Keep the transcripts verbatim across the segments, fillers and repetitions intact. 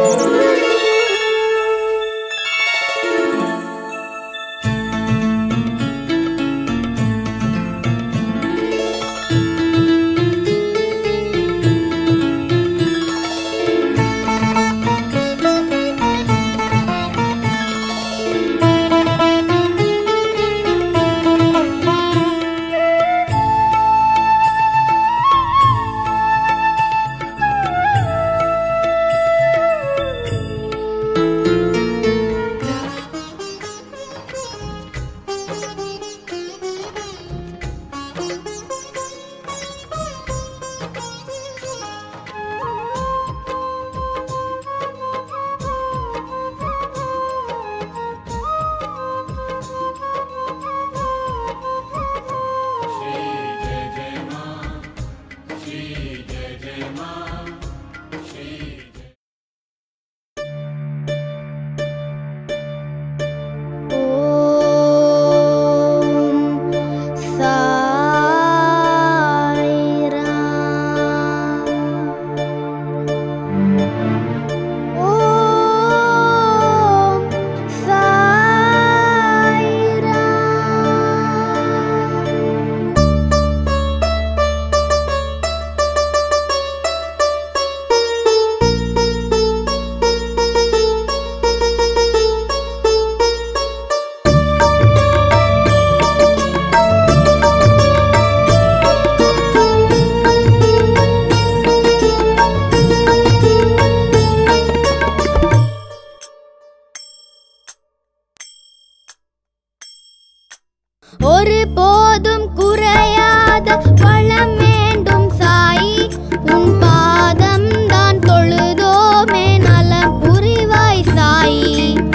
ஒரு போதும் குறையாத வளம் வேண்டும் சாயி, உன் பாதம் தான் தொழுதோமே நலம் புரிவாய் சாயி.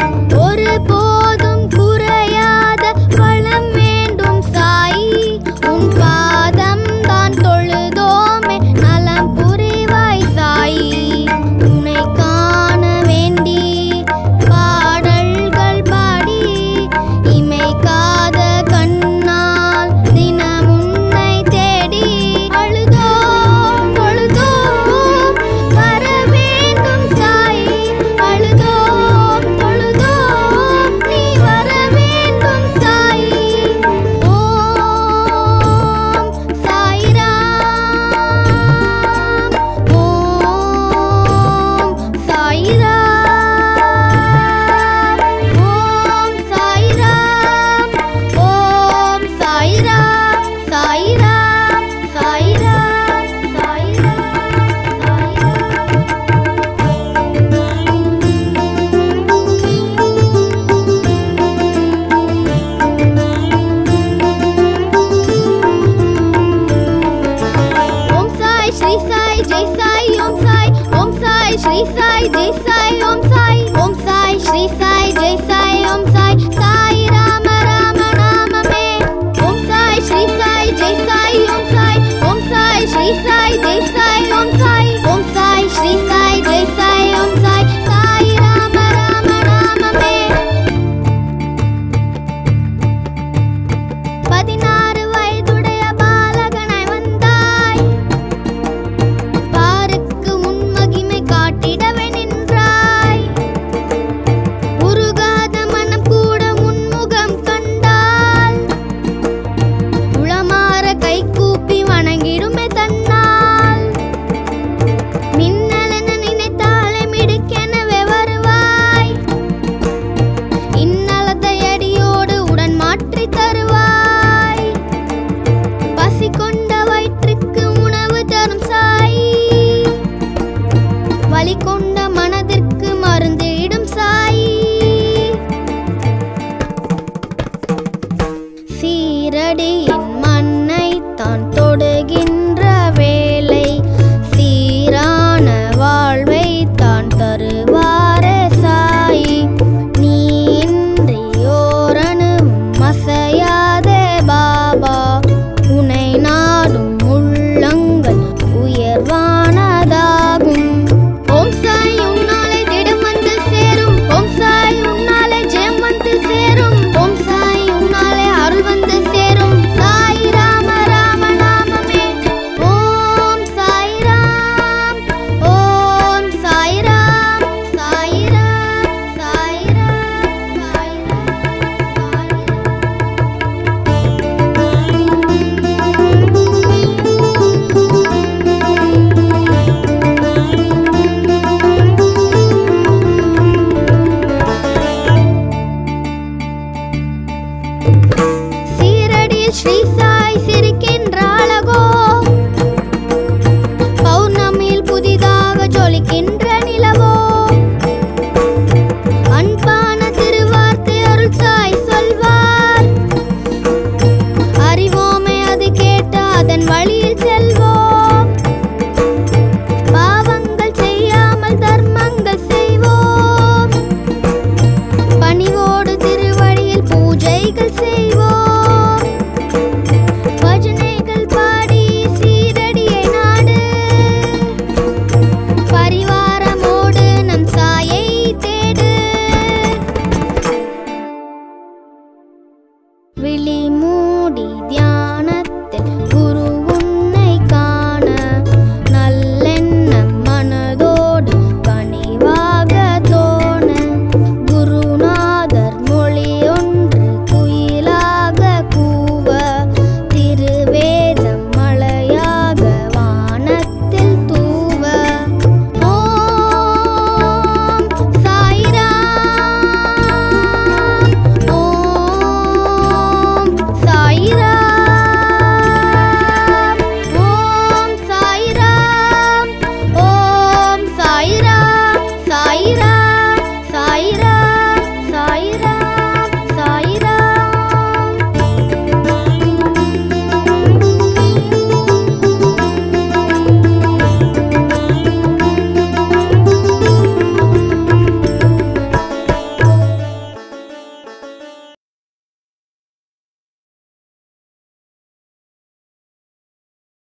ஒரு போதும் குறையாத வளம் வேண்டும் சாயி, உன் பாதம் தான் தொழுதோமே நலம் புரிவாய் சாயி. உன்னை காண வேண்டி பாடல்கள் பாடி இமை காத கண்ணால் தினம் உன்னை தேடி அழுதோம் தொழுதோம் வர வேண்டும் சாயி. அழுதோம் தொழுதோம் நீ வர வேண்டும் சாயி. ஓம் சாயிராம், ஓம் சாயிராம், ஓம் சாயிராம், ஓம் சாயிராம், சாயிராம், சாயிராம், சாயிராம், ஓம் சாய் ஸ்ரீ சாய் ஜெய் சாய் ஓம் சாய். ஓம் சாய் ஸ்ரீ சாய் ஜெய் சாய் ஓம் சாய். ஓம் சாய் ஸ்ரீ சாய் ஜெய் சாய் ஓம் சாய். சாய் ராம ராம நாமமே. ஓம் சாய் ஸ்ரீ சாய் ஜெய் சாய் ஓம் சாய். ஓம் சாய் ஸ்ரீ சாய் ஜெய் சாய் ஓம் சாய். ஓம் சாய் ஸ்ரீ சாய் ஜெய் சாய் ஓம் சாய். சாய் ராம ராம நாமமே. பதினாறு வயதுடைய பாலகனாய் வந்தாய், பாருக்கு உன் மகிமை காட்டிடவே நின்றாய். உருகாத மனம் கூட உன் முகம் கண்டால் உளமாற கை கூப்பி வணங்கிடுமே தன்னால். மின்னலென நினைத்தாலே மிடுக்கெனவே வருவாய், இன்னலத்தை அடியோடு உடன் மாற்றி தருவாய். பசி கொண்ட வயிற்றுக்கு உணவு தரும் சாயி, வலி கொண்ட மனதிற்கு மருந்திடும் சாயி.